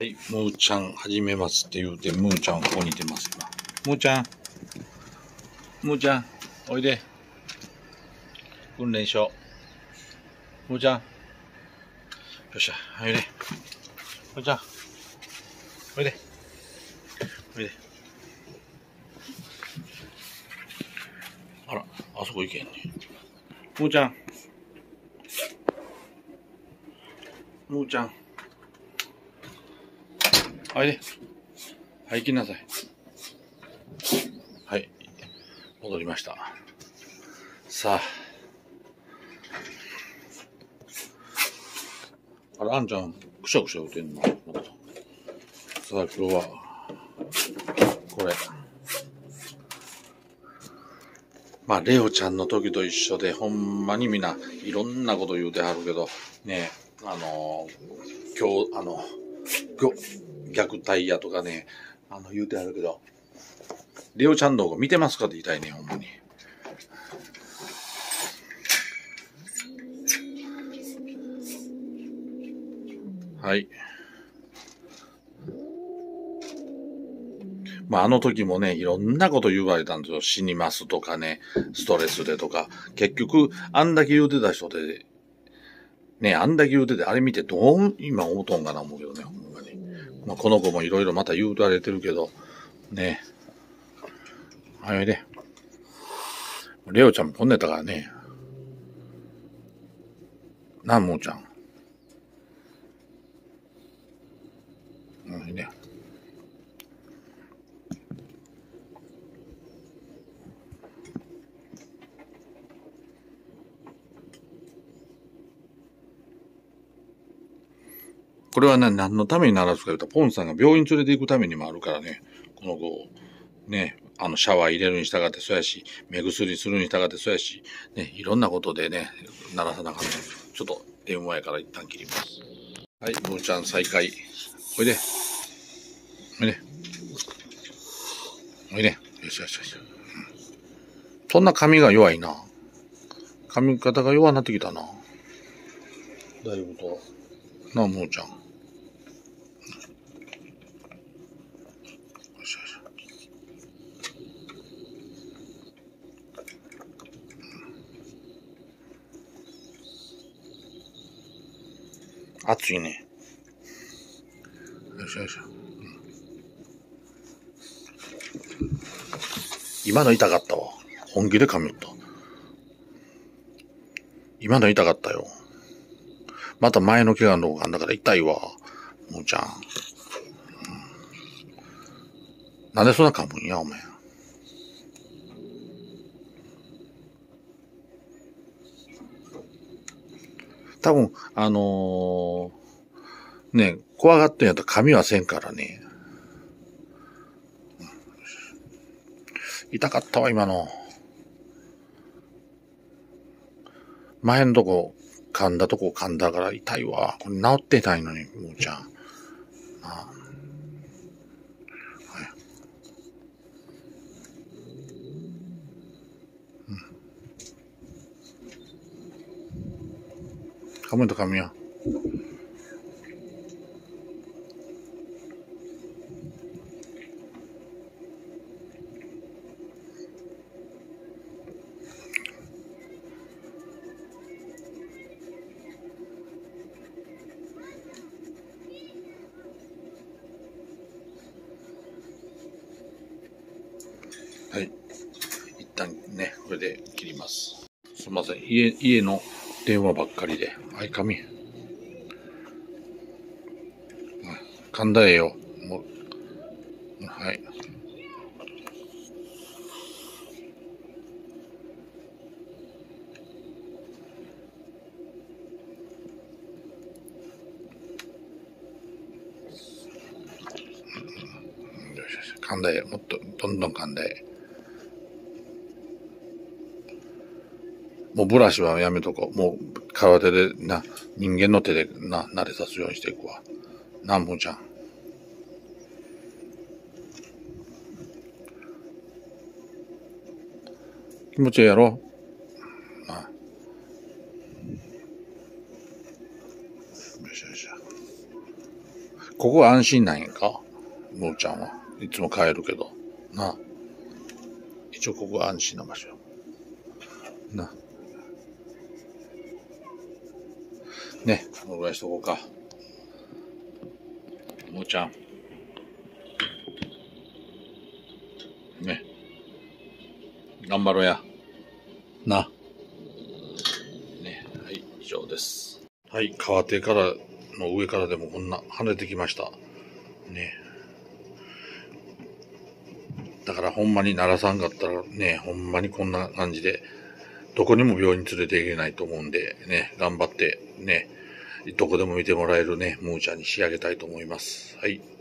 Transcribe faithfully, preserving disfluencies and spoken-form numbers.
はい、むーちゃん始めますって言うて、むーちゃんここにいてます今。むーちゃん、むーちゃん、おいで。訓練しよう。むーちゃん。よっしゃ、おいで。むーちゃん、おいで。おいで。あら、あそこ行けんね。むーちゃん。むーちゃん。おいで。はい、行きなさい。はい、戻りました。さあ。あら、あんちゃん、くしゃくしゃ打てんの。また。さあ、今日は、これ。まあ、レオちゃんの時と一緒で、ほんまにみんないろんなこと言うてはるけど、ね、あのー、今日、あの、虐待やとかね、あの、言うてはるけど、レオちゃん動画見てますかって言いたいね、ほんまに。はい。まあ、あの時もね、いろんなこと言われたんですよ。死にますとかね、ストレスでとか。結局、あんだけ言うてた人で、ね、あんだけ言うてて、あれ見てどう今思うとんかな思うけどね、ほんまに。まあ、この子もいろいろまた言うとられてるけど、ね。はい、で。レオちゃんもこんねたからね。なあ、もうちゃん。うん、ね。これはね、何のためにならすか言うと、ポンさんが病院連れて行くためにもあるからね、この子を、ね、あの、シャワー入れるに従ってそうやし、目薬するに従ってそうやし、ね、いろんなことでね、鳴らさなあかんね。ちょっと電話やから一旦切ります。はい、むーちゃん再開。おいで。おいで。おいで。よしよしよし。そんな髪が弱いな。髪型が弱なってきたな。だいぶと。なあ、むーちゃん。暑いね。よいしょよいしょ。今の痛かったわ。本気で髪打った。今の痛かったよ。また前の怪我の方があんだから痛いわ。もうちゃん。うん、なんでそんな噛むんや、お前。多分、あのー、ね、怖がってんやったら髪はせんからね。痛かったわ、今の。前のとこ、噛んだとこ噛んだから痛いわ。これ治ってないのに、もうちゃん。ああ、はい。うん。噛むと噛むや。はい。一旦ね、これで切ります。すみません。家、家の電話ばっかりで。はい、髪。噛んだえよ。もう、はい。噛んだえ。もっと、どんどん噛んだえ。もうブラシはやめとこう。もう、空手でな、人間の手でな、慣れさすようにしていくわ。な、もうちゃん。気持ちいいやろな。よいしょよいしょ。 ここは安心なんやんかむーちゃんは。いつも帰るけど。な。一応ここは安心な場所よ。な。ね、このぐらいしとこうか。むーちゃん。ね。頑張ろうや。な。ね。はい、以上です。はい、川手からの上からでもこんな跳ねてきました。ね。だからほんまに奈良さんかったらね、ほんまにこんな感じで、どこにも病院連れていけないと思うんで、ね、頑張ってね、どこでも見てもらえるね、ムーちゃんに仕上げたいと思います。はい。